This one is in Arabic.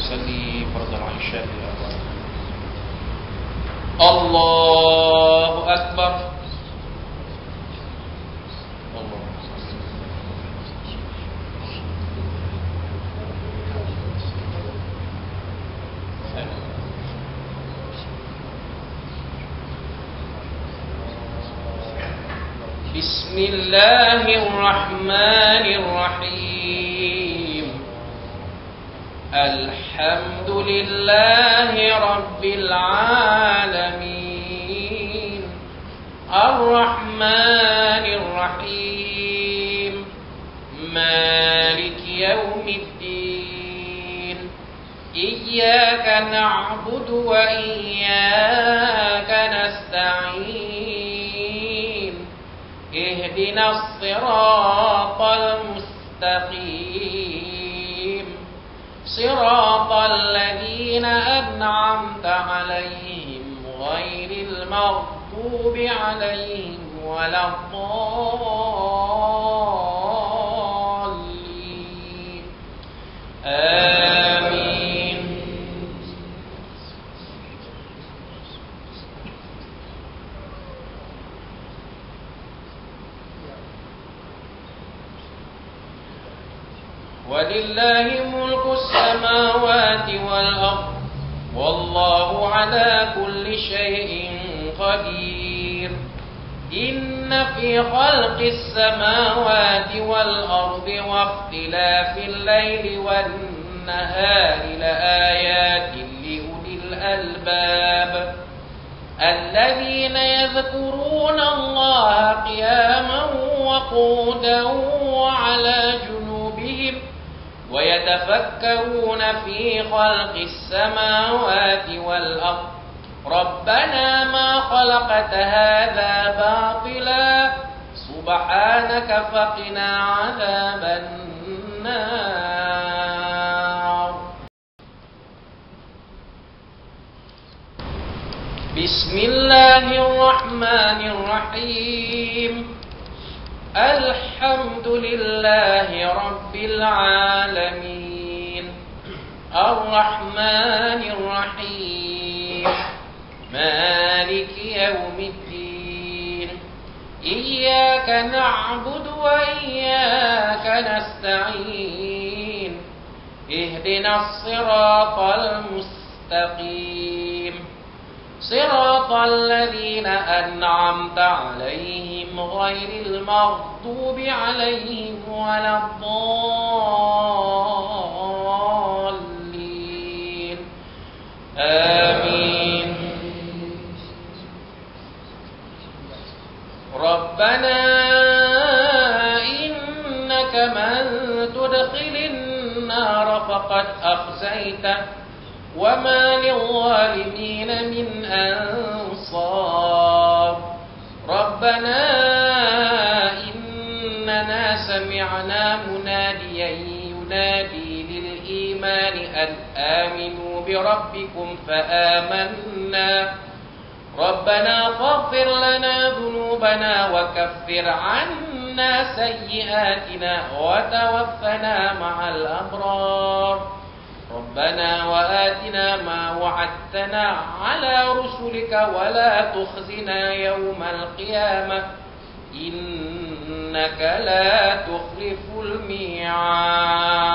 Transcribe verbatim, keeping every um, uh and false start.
يصلي فرض العشاء. الله أكبر. بسم الله الرحمن الرحيم. الحمد لله رب العالمين الرحمن الرحيم مالك يوم الدين إياك نعبد وإياك نستعين اهدنا الصراط المستقيم صراط الذين أنعمت عليهم غير المغضوب عليهم ولا الضالين آمين. ولله ملك السماوات والأرض والله على كل شيء قدير. إن في خلق السماوات والأرض واختلاف الليل والنهار لآيات لأولي الألباب الذين يذكرون الله قياما وقعودا وعلى جنوبهم ويتفكرون في خلق السماوات والأرض ربنا ما خلقت هذا باطلا سبحانك فقنا عذاب النار. بسم الله الرحمن الرحيم. الحمد لله رب العالمين الرحمن الرحيم مالك يوم الدين إياك نعبد وإياك نستعين اهدنا الصراط المستقيم صراط الذين أنعمت عليهم غير المغضوب عليهم ولا الضالين آمين. ربنا إنك من تدخل النار فقد أخزيته وما للظالمين من أنصار. ربنا إننا سمعنا مناديا ينادي للإيمان أن آمنوا بربكم فآمنا ربنا فاغفر لنا ذنوبنا وكفر عنا سيئاتنا وتوفنا مع الأبرار. ربنا وآتنا ما وعدتنا على رسلك ولا تخزنا يوم القيامة إنك لا تخلف الميعاد.